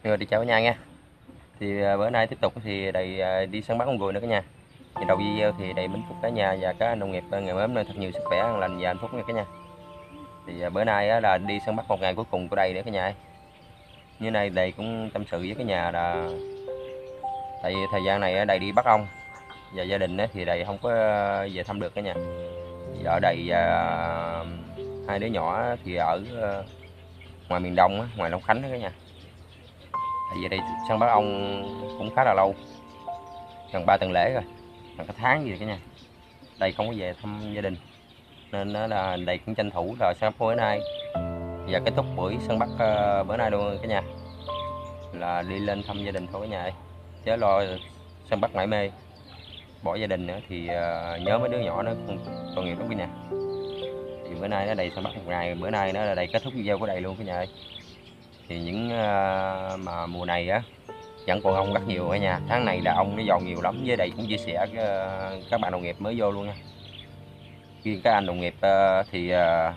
Rồi đi chào cả nhà nha. Thì bữa nay tiếp tục thì đầy đi săn bắt con ruồi nữa cả nhà. Thì đầu video thì đầy mến chúc cả nhà và các nông nghiệp ngày mới nên thật nhiều sức khỏe, an lành và hạnh phúc nha cả nhà. Thì bữa nay là đi săn bắt một ngày cuối cùng của đầy nữa cả nhà. Như này đầy cũng tâm sự với cả nhà là tại thời gian này đầy đi bắt ong và gia đình thì đầy không có về thăm được cả nhà. Vợ đầy và hai đứa nhỏ thì ở ngoài miền Đông, ngoài Long Khánh đó cả nhà. Tại vì đây săn bắt ong cũng khá là lâu, gần 3 tuần lễ rồi, gần cả tháng gì rồi cả nhà. Đây không có về thăm gia đình nên là đây cũng tranh thủ là săn bắt bữa nay và kết thúc buổi săn bắt bữa nay luôn cả nhà, là đi lên thăm gia đình thôi cả nhà ơi. Chứ lo săn bắt mải mê bỏ gia đình nữa thì nhớ mấy đứa nhỏ nó còn nghiệp lắm cả nhà. Thì bữa nay nó đầy săn bắt một ngày, bữa nay nó là đầy kết thúc video của đầy luôn cả nhà ơi. Thì những mà mùa này á vẫn còn ong rất nhiều cả nhà. Tháng này là ong nó giòn nhiều lắm, với đây cũng chia sẻ các bạn đồng nghiệp mới vô luôn nha. Riêng các anh đồng nghiệp thì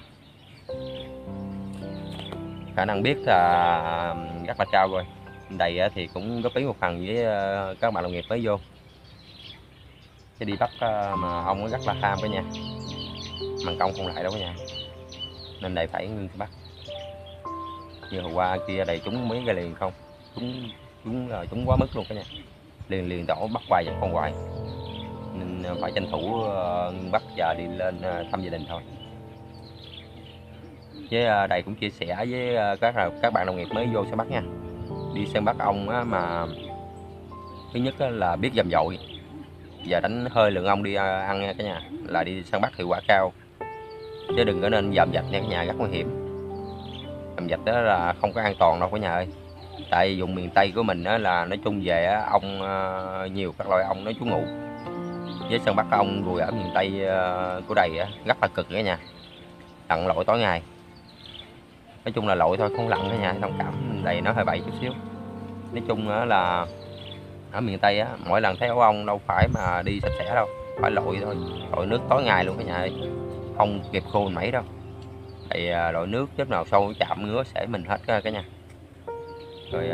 khả năng biết là rất là cao rồi. Đầy thì cũng góp ý một phần với các bạn đồng nghiệp mới vô. Chứ đi bắt mà ong nó rất là tham cả nhà, bằng công không lại đâu cả nhà, nên đầy phải ngưng bắt. Như hồi qua kia đầy trúng mấy cái liền không, trúng quá mức luôn cả nhà, liền đổ bắt hoài vẫn còn hoài, nên phải tranh thủ bắt và đi lên thăm gia đình thôi. Với đây cũng chia sẻ với các bạn đồng nghiệp mới vô săn bắt nha. Đi săn bắt ong á, mà thứ nhất là biết dầm dội và đánh hơi lượng ong đi ăn nha cả nhà, là đi săn bắt hiệu quả cao. Chứ đừng có nên dòm dạch nha cả nhà, rất nguy hiểm. Dòm dạch đó là không có an toàn đâu cả nhà ơi. Tại vùng miền Tây của mình á, là nói chung về ong nhiều các loại ong nó trú ngụ. Với săn bắt ong ruồi ở miền Tây của đầy rất là cực cả nhà, lặn lội tối ngày. Nói chung là lội thôi không lặn cả nhà, thông cảm đầy nó hơi bậy chút xíu. Nói chung là ở miền Tây á, mỗi lần thấy ổ ong đâu phải mà đi sạch sẽ đâu, phải lội thôi, lội nước tối ngày luôn cả nhà ơi, không kịp khô mình mấy đâu. Thì lội nước chết nào sâu chạm ngứa sẽ mình hết cả nhà. Rồi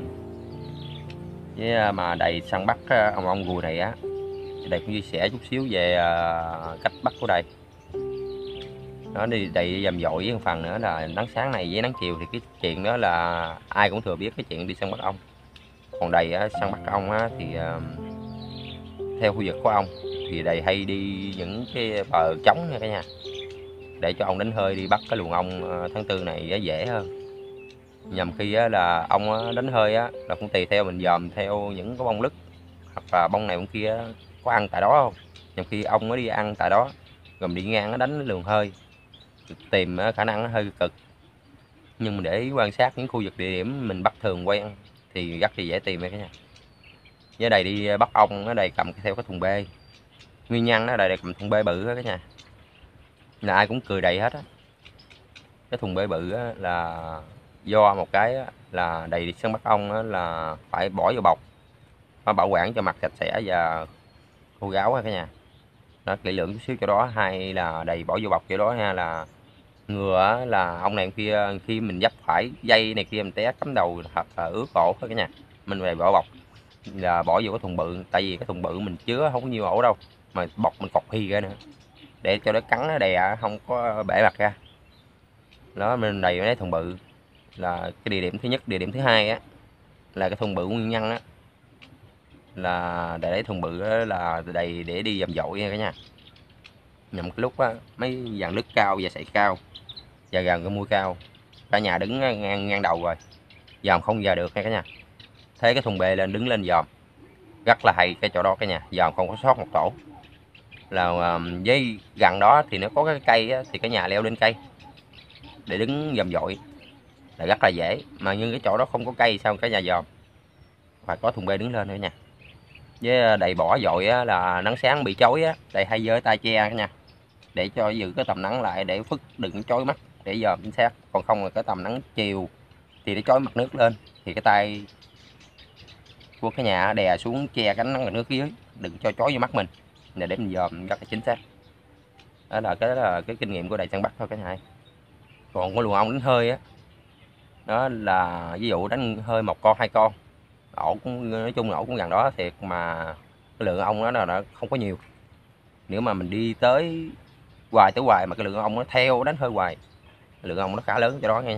với mà đầy săn bắt ong ruồi này á, đầy cũng chia sẻ chút xíu về cách bắt của đầy. Nó đi đầy dầm dội với một phần nữa là nắng sáng này với nắng chiều, thì cái chuyện đó là ai cũng thừa biết cái chuyện đi săn bắt ong. Còn đầy săn bắt ong thì theo khu vực của ong thì đầy hay đi những cái bờ trống nha cả nhà, để cho ong đánh hơi đi bắt cái luồng ong tháng tư này dễ hơn. Nhằm khi là ong đánh hơi là cũng tùy theo mình dòm theo những cái bông lứt hoặc là bông này bông kia có ăn tại đó không. Nhằm khi ong nó đi ăn tại đó rồi mình đi ngang nó đánh luồng hơi, tìm khả năng nó hơi cực. Nhưng mà để quan sát những khu vực địa điểm mình bắt thường quen thì rất là dễ tìm cả nhà. Với đây đi bắt ong ở đây cầm theo cái thùng bê, nguyên nhân nó đây cầm thùng bê bự đó cả nhà, là ai cũng cười đầy hết á. Cái thùng bê bự là do một cái là đầy săn bắt ong là phải bỏ vô bọc, phải bảo quản cho mặt sạch sẽ và khô ráo cả nhà. Nó kỹ lưỡng chút xíu cho đó. Hay là đầy bỏ vô bọc kiểu đó ha, là ngừa là ong này kia khi mình dấp phải dây này kia mình té cắm đầu hoặc là ướt cổ hết cả nhà. Mình về bỏ bọc là bỏ vô cái thùng bự, tại vì cái thùng bự mình chứa không có nhiều ổ đâu, mà bọc mình cột hi ra nữa để cho nó cắn nó đè không có bể mặt ra. Đó, mình đầy cái thùng bự là cái địa điểm thứ nhất. Địa điểm thứ hai á là cái thùng bự nguyên nhân á, là để lấy thùng bự là đầy để đi dầm dội nha cả nhà. Nhằm cái lúc mấy dàn lứt cao và sậy cao và gần cái mũi cao, cả nhà đứng ngang đầu rồi dòm không giờ được nha cả nhà. Thế cái thùng bê lên đứng lên dòm rất là hay cái chỗ đó cả nhà, dòm không có sót một tổ. Là với gần đó thì nó có cái cây thì cả nhà leo lên cây để đứng dòm dội là rất là dễ. Mà nhưng cái chỗ đó không có cây sao cả nhà dòm, phải có thùng bê đứng lên nữa nha. Với đầy bỏ dội là nắng sáng bị chói đầy hay với tay che cả nhà, để cho giữ cái tầm nắng lại để phức đừng chói mắt để dòm chính xác. Còn không là cái tầm nắng chiều thì nó chói mặt nước lên thì cái tay của cái nhà đè xuống che cánh nắng mặt nước dưới, đừng cho chói vô mắt mình, để mình dòm rất là chính xác. Đó là cái kinh nghiệm của đầy săn bắt thôi cả nhà. Còn có luồng ong đánh hơi Đó là ví dụ đánh hơi một con hai con, ổ cũng nói chung là ổ cũng gần đó thiệt, mà cái lượng ong đó là nó không có nhiều. Nếu mà mình đi tới hoài mà cái lượng ong nó theo đánh hơi hoài, lượng ong nó khá lớn cho đó nha.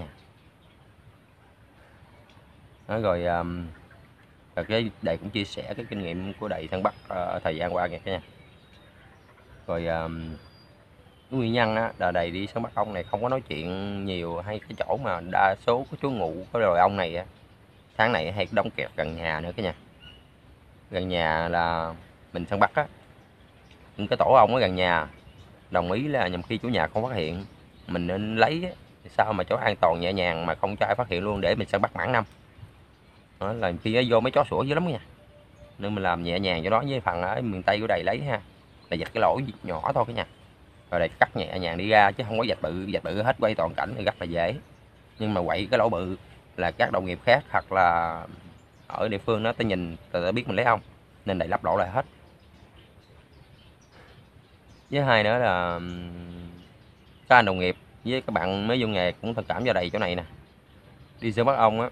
Đó, rồi cái Đầy cũng chia sẻ cái kinh nghiệm của Đầy săn bắt thời gian qua nha cả nhà. Rồi nguyên nhân á, là Đầy đi săn bắt ong này không có nói chuyện nhiều, hay cái chỗ mà đa số của chú ngụ cái loài ong này á, tháng này hay đóng kẹt gần nhà nữa cả nhà. Gần nhà là mình săn bắt á, những cái tổ ong ở gần nhà đồng ý là nhằm khi chủ nhà không phát hiện mình nên lấy á, sao mà cho an toàn nhẹ nhàng mà không cho ai phát hiện luôn để mình săn bắt mãn năm. Đó là khi vô mấy chó sủa dữ lắm nha, nên mình làm nhẹ nhàng cho nó. Với phần ở miền Tây của Đầy lấy ha, là vạch cái lỗ nhỏ thôi cả nhà, rồi Đầy cắt nhẹ nhàng đi ra chứ không có vạch bự hết quay toàn cảnh thì rất là dễ. Nhưng mà quậy cái lỗ bự là các đồng nghiệp khác hoặc là ở địa phương nó tới nhìn ta biết mình lấy không, nên Đầy lắp lỗ lại hết. Với hai nữa là các anh đồng nghiệp với các bạn mới vô nghề cũng thông cảm cho Đầy chỗ này nè. Đi săn bắt ong á,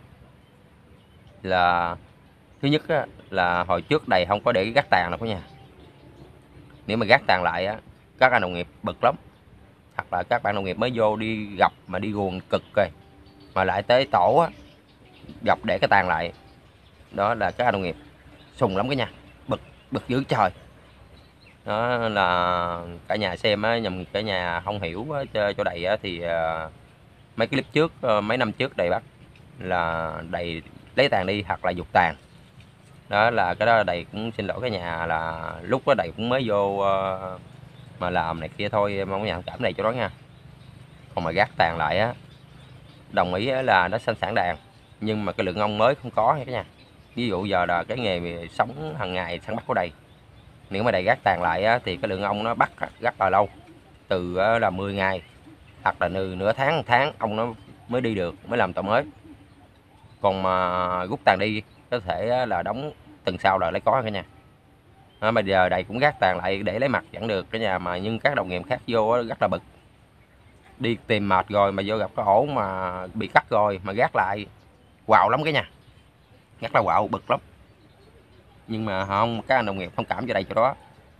là thứ nhất á, là hồi trước Đầy không có để cái gác tàn nào cả nhà. Nếu mà gác tàn lại á, các anh đồng nghiệp bực lắm, hoặc là các bạn đồng nghiệp mới vô đi gặp mà đi guồng cực rồi mà lại tới tổ á, gặp để cái tàn lại, đó là các anh đồng nghiệp sùng lắm cái nha, bực bực dữ trời. Đó là cả nhà xem á, nhầm cả nhà không hiểu á, cho Đầy á, thì mấy clip trước mấy năm trước Đầy bắt là Đầy lấy tàn đi hoặc là dục tàn. Đó là cái đó Đầy cũng xin lỗi cả nhà, là lúc đó Đầy cũng mới vô mà làm này kia thôi, mong cả nhà thông cảm này cho đó nha. Còn mà gác tàn lại á, đồng ý là nó sinh sản đàn, nhưng mà cái lượng ong mới không có nha cả nhà. Ví dụ giờ là cái nghề sống hàng ngày săn bắt của Đầy, nếu mà Đầy gác tàn lại á, thì cái lượng ong nó bắt rất là lâu, từ là 10 ngày hoặc là nửa tháng, một tháng ong nó mới đi được, mới làm tổ mới. Còn mà rút tàn đi có thể là đóng tuần sau là lấy có cả nhà. Đó, bây giờ Đầy cũng gác tàn lại để lấy mặt vẫn được cả nhà, mà nhưng các đồng nghiệp khác vô rất là bực, đi tìm mệt rồi mà vô gặp cái ổ mà bị cắt rồi mà gác lại, quạo lắm cái nhà, rất là quạo bực lắm. Nhưng mà không, các anh đồng nghiệp thông cảm cho Đầy chỗ đó.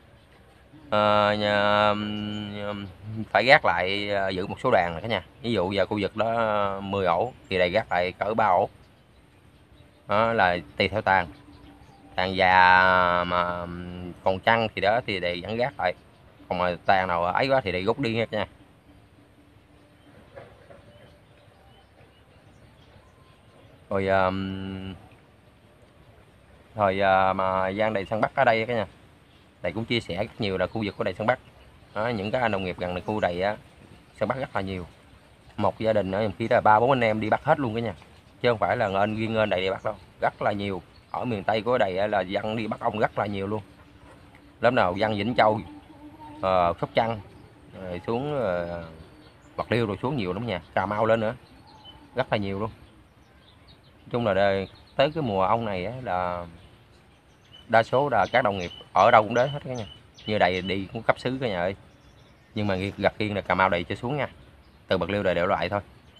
Phải gác lại giữ một số đàn cả nhà. Ví dụ giờ khu vực đó 10 ổ thì Đầy gác lại cỡ 3 ổ. Đó là tùy theo tàn, tàn già mà còn chăn thì đó thì Đầy vẫn gác lại, còn mà tàn nào ấy quá thì Đầy rút đi nha. Rồi mà Giang Đầy săn bắt ở đây cả nhà, Đầy cũng chia sẻ rất nhiều là khu vực của Đầy săn bắt đó, những cái anh đồng nghiệp gần khu Đầy á săn bắt rất là nhiều. Một gia đình ở khi là 3-4 anh em đi bắt hết luôn cả nhà, chứ không phải là riêng Đầy đi bắt đâu, rất là nhiều. Ở miền Tây của Đầy là dân đi bắt ong rất là nhiều luôn, lớp nào dân Vĩnh Châu, Sóc Trăng, rồi xuống Bạc Liêu rồi xuống nhiều lắm nha, Cà Mau lên nữa, rất là nhiều luôn. Nói chung là tới cái mùa ong này á, là đa số là các đồng nghiệp ở đâu cũng đến hết cả nhà. Như Đầy đi cũng cấp xứ cả nhà ơi, nhưng mà gặp riêng là Cà Mau Đầy cho xuống nha, từ Bạc Liêu Đầy đều lại thôi.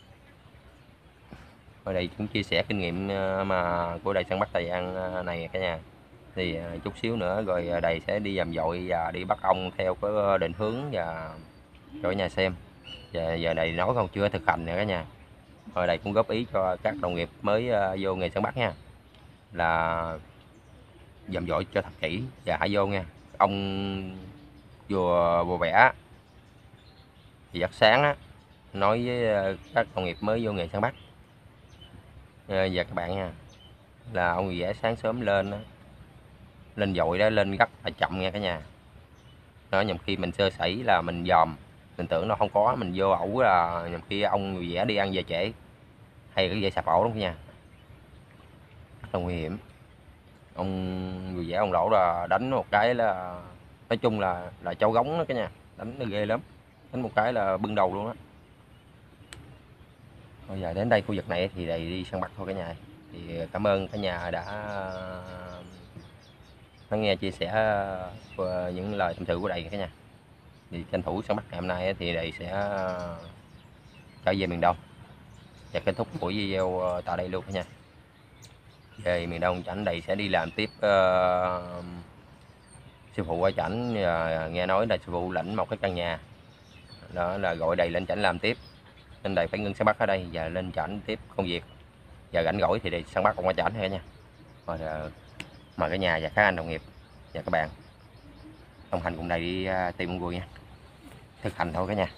Ở đây cũng chia sẻ kinh nghiệm mà của Đầy săn bắt thời gian này cả nhà. Thì chút xíu nữa rồi Đầy sẽ đi dầm dội và đi bắt ong theo cái định hướng và cho nhà xem. Và giờ Đầy nói không chưa thực hành nữa cả nhà. Rồi Đầy cũng góp ý cho các đồng nghiệp mới vô nghề săn bắt nha, là dầm dội cho thật kỹ và hãy vô nha. Ông vừa vẽ thì rất sáng á, nói với các đồng nghiệp mới vô nghề săn bắt và các bạn nha, là ông vẽ sáng sớm lên đó, lên dội đó, lên rất là chậm nha cả nhà. Đó, nhầm khi mình sơ sẩy là mình dòm, mình tưởng nó không có, mình vô ẩu là nhầm khi ông vẽ đi ăn về trễ, hay cái dây sạp ổ lắm nha, rất là nguy hiểm. Ông vẽ ông lỗ là đánh một cái là nói chung là châu gống đó cả nhà, đánh nó ghê lắm, đánh một cái là bưng đầu luôn á. Bây giờ đến đây khu vực này thì Đầy đi săn bắt thôi cả nhà. Thì cảm ơn cả nhà đã lắng nghe chia sẻ những lời tâm sự của Đầy cả nhà. Thì tranh thủ săn bắt ngày hôm nay thì Đầy sẽ trở về miền Đông. Và kết thúc buổi video tại đây luôn nha. Về miền Đông Chảnh đây sẽ đi làm tiếp. Sư phụ ở Chảnh nghe nói là sư phụ lãnh một cái căn nhà, đó là gọi đầy lên Chảnh làm tiếp, nên đầy phải ngưng săn bắt ở đây và lên Chảnh tiếp công việc. Giờ rảnh rỗi thì đi săn bắt còn qua Chảnh thôi nha. Rồi mời cả nhà và các anh đồng nghiệp và các bạn đồng hành cùng đây đi tìm con ruồi nha, thực hành thôi cả nhà.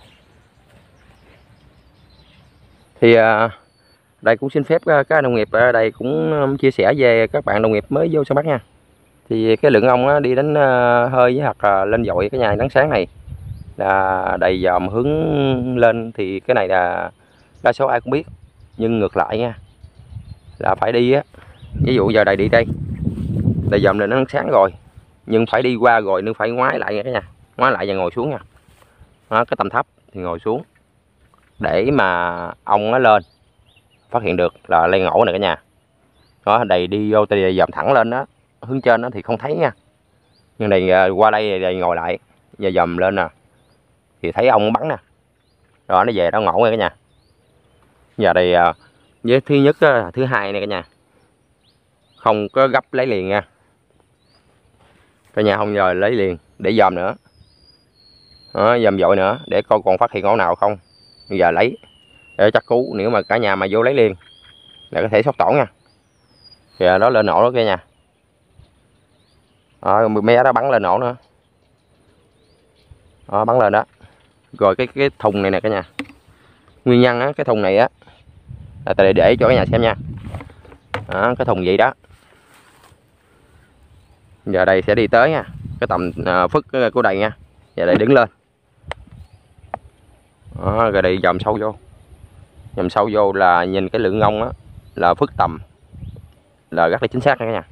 Thì đây cũng xin phép các đồng nghiệp ở đây cũng chia sẻ về các bạn đồng nghiệp mới vô săn bắt nha. Thì cái lượng ong đi đến hơi với hoặc lên dội cái nhà nắng sáng này là đầy dòm hướng lên, thì cái này là đa số ai cũng biết, nhưng ngược lại nha là phải đi á. Ví dụ giờ đầy đi đây đầy dòm lên nắng sáng rồi, nhưng phải đi qua rồi nhưng phải ngoái lại nha cả nhà, ngoái lại và ngồi xuống nha. Đó, cái tầm thấp thì ngồi xuống để mà ong nó lên phát hiện được là lên ổ này cả nhà. Đó, đầy đi vô thì dòm thẳng lên đó, hướng trên đó thì không thấy nha, nhưng này qua đây đầy ngồi lại và dòm lên nè thì thấy ong bắn nè. Rồi nó về đó ngộ nha cả nhà. Giờ đây với thứ nhất thứ hai này cả nhà, không có gấp lấy liền nha cả nhà, không giờ lấy liền để dòm nữa. Đó, dòm dội nữa để coi còn phát hiện ổ nào không, giờ lấy để chắc cú. Nếu mà cả nhà mà vô lấy liền là có thể sốc tổn nha. Kìa đó lên ổ đó cả nhà. Mé đó bắn lên ổ nữa. Đó, bắn lên đó. Rồi cái thùng này nè cả nhà, nguyên nhân á, cái thùng này á là ta để cho cả nhà xem nha. Đó, cái thùng vậy đó. Giờ đây sẽ đi tới nha, cái tầm phức của đây nha. Giờ đây đứng lên. Đó, rồi đây dòm sâu vô. Dòm sâu vô là nhìn cái lượng ong á là phức tầm là rất là chính xác nha cả nhà.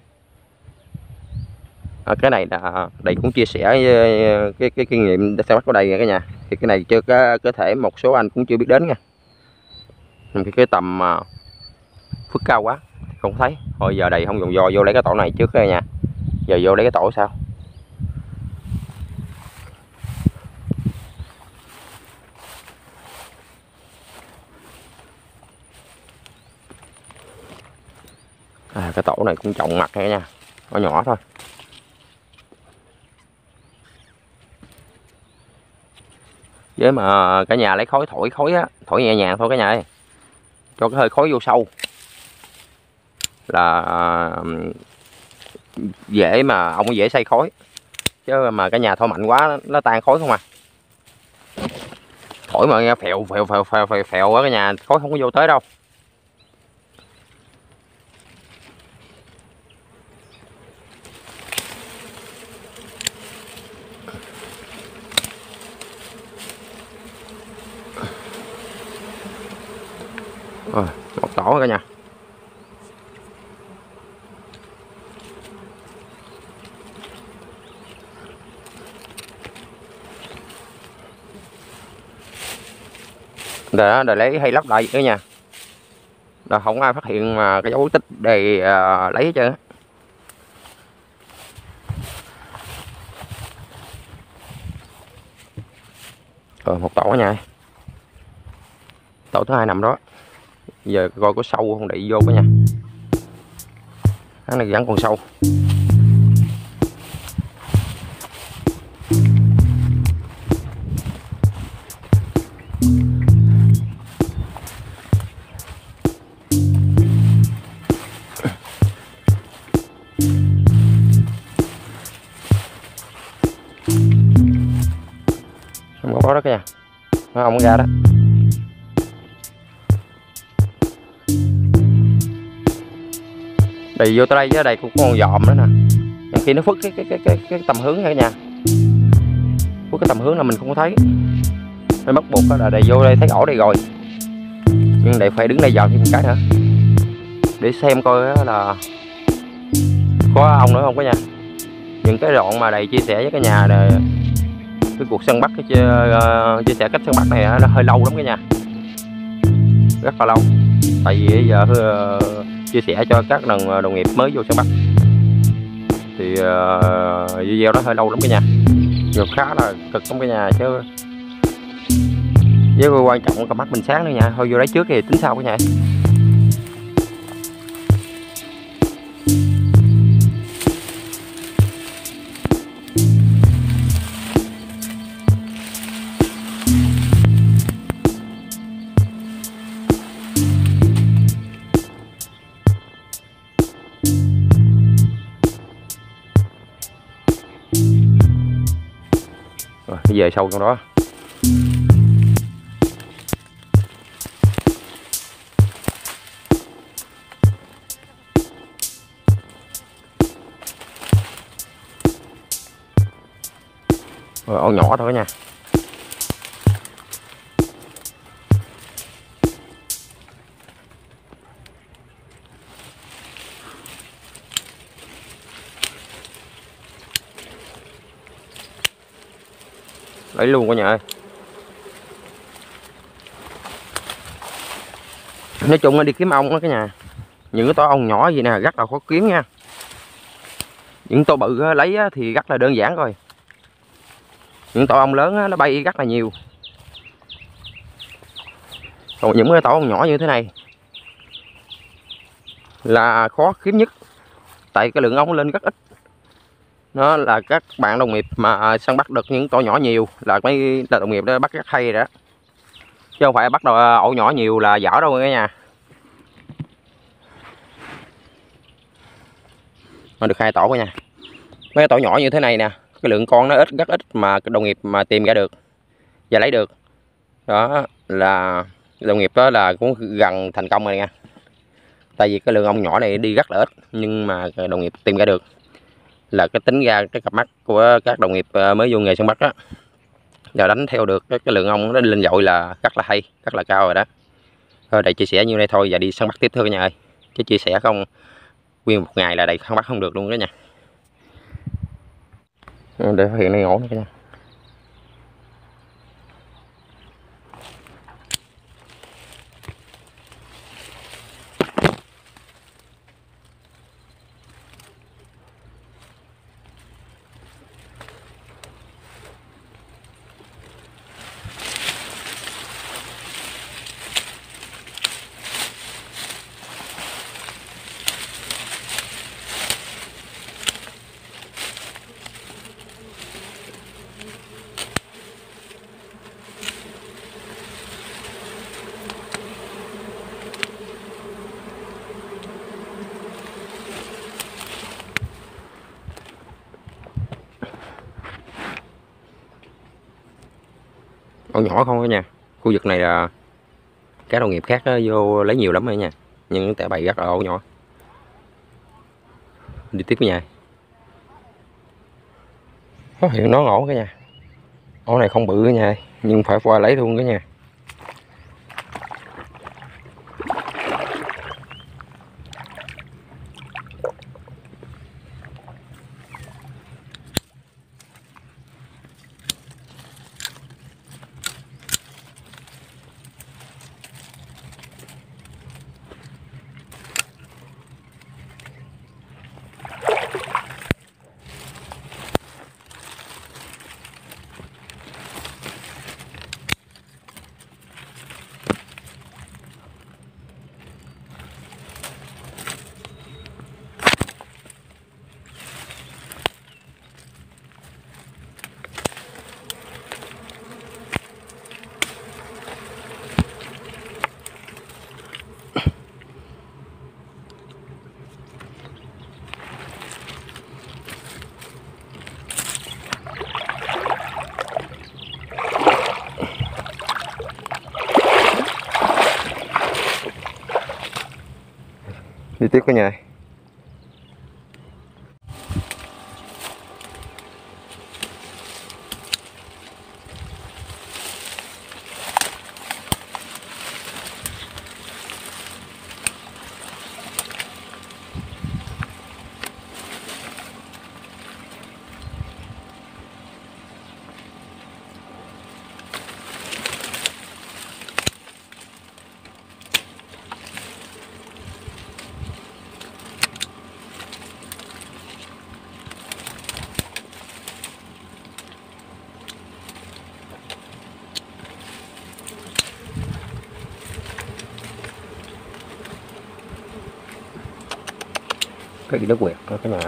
Cái này là đây cũng chia sẻ cái kinh nghiệm săn bắt của đây nha cả nhà. Thì cái này chưa có thể một số anh cũng chưa biết đến nha. Cái tầm phức cao quá không thấy. Thôi giờ đây không dùng dò vô lấy cái tổ này trước cả nhà. Giờ vô lấy cái tổ sao? Cái tổ này cũng trọng mặt nha cả nhà, nó nhỏ thôi. Với mà cả nhà lấy khói thổi á, thổi nhẹ nhàng thôi cả nhà ơi, cho cái hơi khói vô sâu là dễ mà ông dễ xây khói, chứ mà cả nhà thổi mạnh quá nó tan khói không à. Thổi mà nghe phèo á cả nhà, khói không có vô tới đâu. Một tổ cả nhà. Rồi lấy hay lắp lại cả nhà. Rồi không ai phát hiện mà cái dấu tích để lấy hết trơn. Rồi một tổ nha. Tổ thứ hai nằm đó. Giờ coi có sâu không đậy vô cả nhà. Cái này vẫn còn sâu. Không có đó cả nhà. Nó không ra đó. Đi vô tới đây với đây cũng có con dòm nữa nè. Nhưng khi nó phức cái tầm hướng cả nhà, phức cái tầm hướng là mình không có thấy, nên bắt buộc là đầy vô đây thấy ổ đây rồi, nhưng đây phải đứng đây dòm thêm một cái nữa để xem coi là có ong nữa không cả nhà. Những cái đoạn mà đầy chia sẻ với cả nhà này, cái cuộc săn bắt chia sẻ cách săn bắt này nó hơi lâu lắm cả nhà, rất là lâu. Tại vì bây giờ chia sẻ cho các đồng nghiệp mới vô săn bắt thì video đó hơi lâu lắm cả nhà, nhiều khá là cực lắm cả nhà, chứ Với quan trọng cặp mắt mình sáng nữa nha. Thôi vô lấy trước thì tính sau cả nhà. Rồi về sâu trong đó. Rồi ổ nhỏ thôi nha. Lấy luôn cả nhà ơi. Nói chung là đi kiếm ong đó cả nhà. Những cái tổ ong nhỏ gì nè rất là khó kiếm nha. Những tổ bự lấy thì rất là đơn giản rồi. Những tổ ong lớn nó bay rất là nhiều. Còn những cái tổ ong nhỏ như thế này là khó kiếm nhất. Tại cái lượng ong lên rất ít. Nó là các bạn đồng nghiệp mà săn bắt được những tổ nhỏ nhiều là mấy đồng nghiệp đó bắt rất hay rồi đó. Chứ không phải bắt đầu ổ nhỏ nhiều là dở đâu cả nhà. Nó được 2 tổ cả nhà. Mấy cái tổ nhỏ như thế này nè, cái lượng con nó ít rất ít mà đồng nghiệp mà tìm ra được và lấy được. Đó là đồng nghiệp đó là cũng gần thành công rồi nha. Tại vì cái lượng ong nhỏ này đi rất là ít nhưng mà đồng nghiệp tìm ra được là cái tính ra cái cặp mắt của các đồng nghiệp mới vô nghề săn bắt đó. Giờ đánh theo được cái lượng ong nó lên dội là rất là hay, rất là cao rồi đó. Thôi đây chia sẻ như này thôi và đi săn bắt tiếp thôi cả nhà ơi. Chứ chia sẻ không nguyên một ngày là đây săn bắt không được luôn đó nha. Để phát hiện này ổn cả nhà. Ổ nhỏ không cả nhà. Khu vực này là các đồng nghiệp khác vô lấy nhiều lắm rồi nha. Nhưng tại bày rất là ổ nhỏ. Đi tiếp với nhà. Phát hiện nó ổ cả nhà. Ổ này không bự cả nhà, nhưng phải qua lấy luôn cả nhà. Đi tiếp cả nhà. cái gì nó quẹt cái mà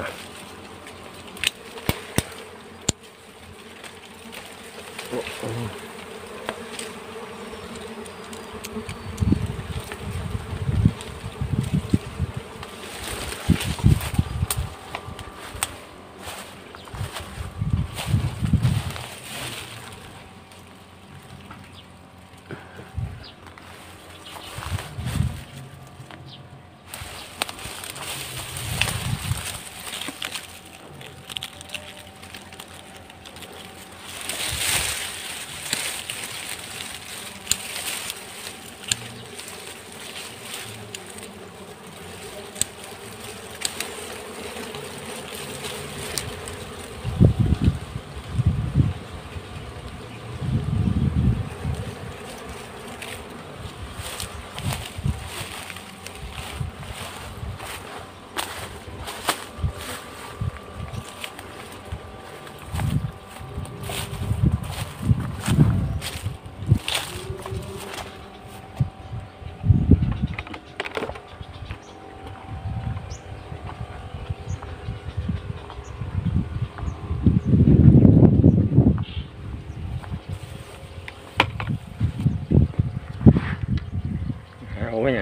ổn quá nha.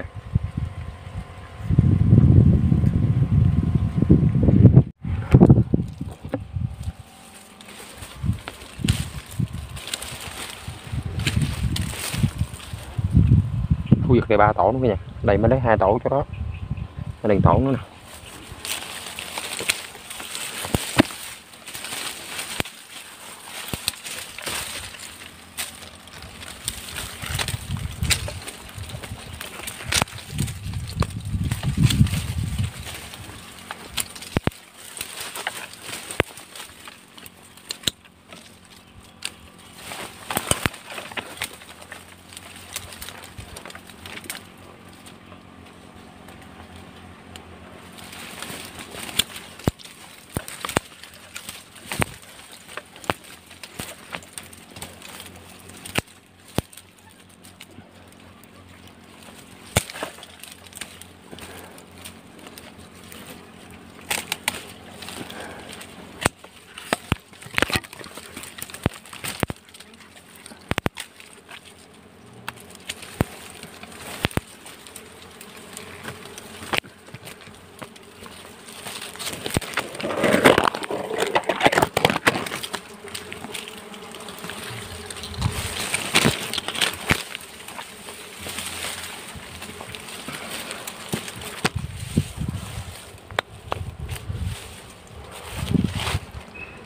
Thu giật về 3 tổ nữa nha, đây mới lấy 2 tổ cho đó, đèn tổ nữa nè.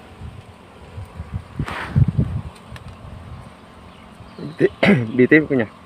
Đi tiếp cả nhà.